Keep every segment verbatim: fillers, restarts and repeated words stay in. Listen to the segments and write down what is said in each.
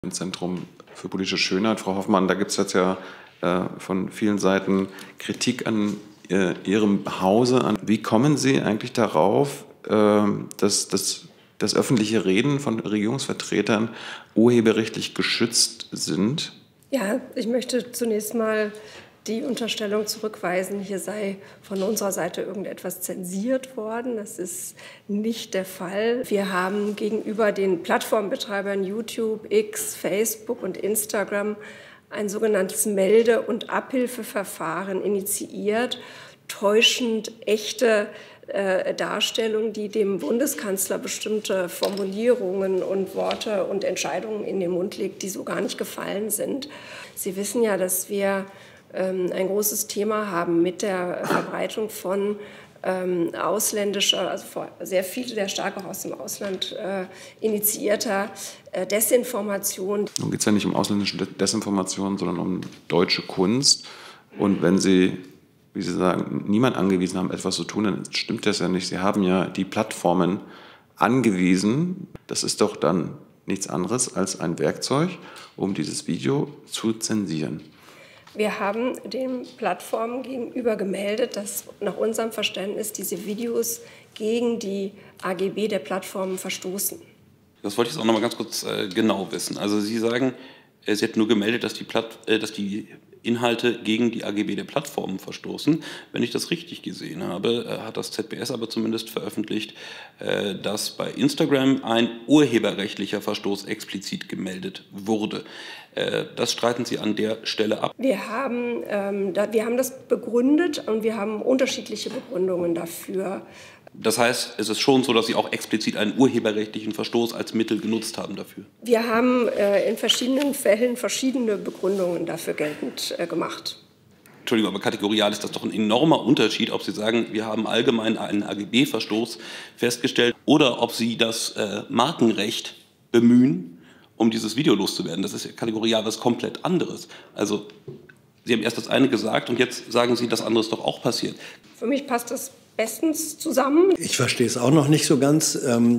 Im Zentrum für politische Schönheit. Frau Hoffmann, da gibt es jetzt ja äh, von vielen Seiten Kritik an äh, Ihrem Hause. An. Wie kommen Sie eigentlich darauf, äh, dass, dass das öffentliche Reden von Regierungsvertretern urheberrechtlich geschützt sind? Ja, ich möchte zunächst mal die Unterstellung zurückweisen, hier sei von unserer Seite irgendetwas zensiert worden. Das ist nicht der Fall. Wir haben gegenüber den Plattformbetreibern YouTube, X, Facebook und Instagram ein sogenanntes Melde- und Abhilfeverfahren initiiert, täuschend echte äh, Darstellungen, die dem Bundeskanzler bestimmte Formulierungen und Worte und Entscheidungen in den Mund legt, die so gar nicht gefallen sind. Sie wissen ja, dass wir ein großes Thema haben mit der Verbreitung von ähm, ausländischer, also sehr viel, sehr stark auch aus dem Ausland äh, initiierter äh, Desinformation. Nun geht es ja nicht um ausländische Desinformation, sondern um deutsche Kunst. Und wenn Sie, wie Sie sagen, niemand angewiesen haben, etwas zu tun, dann stimmt das ja nicht. Sie haben ja die Plattformen angewiesen. Das ist doch dann nichts anderes als ein Werkzeug, um dieses Video zu zensieren. Wir haben den Plattformen gegenüber gemeldet, dass nach unserem Verständnis diese Videos gegen die A G B der Plattformen verstoßen. Das wollte ich jetzt auch noch mal ganz kurz äh, genau wissen. Also Sie sagen, äh, Sie hätten nur gemeldet, dass die, Platt, äh, dass die Inhalte gegen die A G B der Plattformen verstoßen. Wenn ich das richtig gesehen habe, äh, hat das Z B S aber zumindest veröffentlicht, äh, dass bei Instagram ein urheberrechtlicher Verstoß explizit gemeldet wurde. Äh, das streiten Sie an der Stelle ab. Wir haben, ähm, da, wir haben das begründet und wir haben unterschiedliche Begründungen dafür. Das heißt, es ist schon so, dass Sie auch explizit einen urheberrechtlichen Verstoß als Mittel genutzt haben dafür? Wir haben äh, in verschiedenen Fällen verschiedene Begründungen dafür geltend äh, gemacht. Entschuldigung, aber kategorial ist das doch ein enormer Unterschied, ob Sie sagen, wir haben allgemein einen A G B-Verstoß festgestellt oder ob Sie das äh, Markenrecht bemühen, um dieses Video loszuwerden. Das ist ja kategorial was komplett anderes. Also Sie haben erst das eine gesagt und jetzt sagen Sie, das andere ist doch auch passiert. Für mich passt das bestens zusammen. Ich verstehe es auch noch nicht so ganz.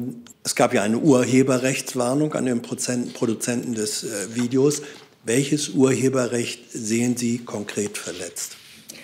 Es gab ja eine Urheberrechtswarnung an den Produzenten des Videos. Welches Urheberrecht sehen Sie konkret verletzt?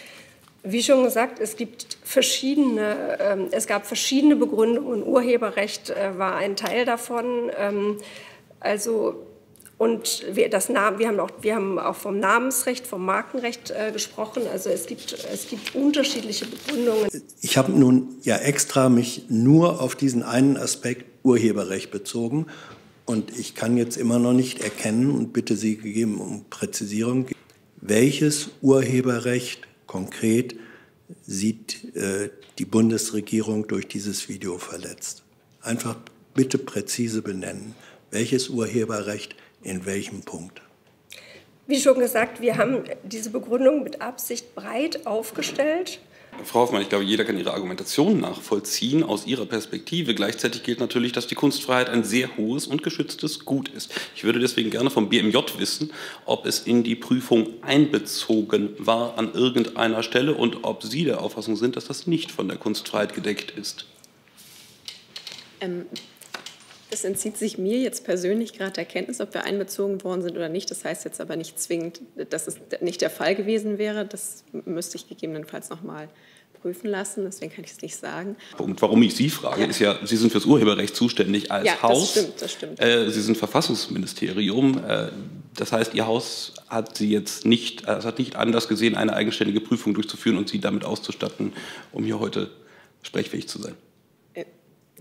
Wie schon gesagt, es gibt verschiedene, äh, es gab verschiedene Begründungen. Urheberrecht äh, war ein Teil davon. Ähm, also und wir, das Namen, wir, haben auch, wir haben auch vom Namensrecht, vom Markenrecht äh, gesprochen. Also es gibt, es gibt unterschiedliche Begründungen. Ich habe nun ja extra mich nur auf diesen einen Aspekt Urheberrecht bezogen. Und ich kann jetzt immer noch nicht erkennen und bitte Sie gegeben um Präzisierung, welches Urheberrecht konkret sieht äh, die Bundesregierung durch dieses Video verletzt. Einfach bitte präzise benennen. Welches Urheberrecht in welchem Punkt? Wie schon gesagt, wir haben diese Begründung mit Absicht breit aufgestellt. Frau Hoffmann, ich glaube, jeder kann Ihre Argumentation nachvollziehen aus Ihrer Perspektive. Gleichzeitig gilt natürlich, dass die Kunstfreiheit ein sehr hohes und geschütztes Gut ist. Ich würde deswegen gerne vom B M J wissen, ob es in die Prüfung einbezogen war an irgendeiner Stelle und ob Sie der Auffassung sind, dass das nicht von der Kunstfreiheit gedeckt ist. Ähm, das entzieht sich mir jetzt persönlich gerade der Kenntnis, ob wir einbezogen worden sind oder nicht. Das heißt jetzt aber nicht zwingend, dass es nicht der Fall gewesen wäre. Das müsste ich gegebenenfalls noch mal prüfen lassen, deswegen kann ich es nicht sagen. Und warum ich Sie frage, ja. ist ja, Sie sind fürs Urheberrecht zuständig als ja, Haus. Das stimmt, das stimmt. Äh, Sie sind Verfassungsministerium. Äh, das heißt, Ihr Haus hat Sie jetzt nicht, äh, hat nicht anders gesehen, eine eigenständige Prüfung durchzuführen und Sie damit auszustatten, um hier heute sprechfähig zu sein.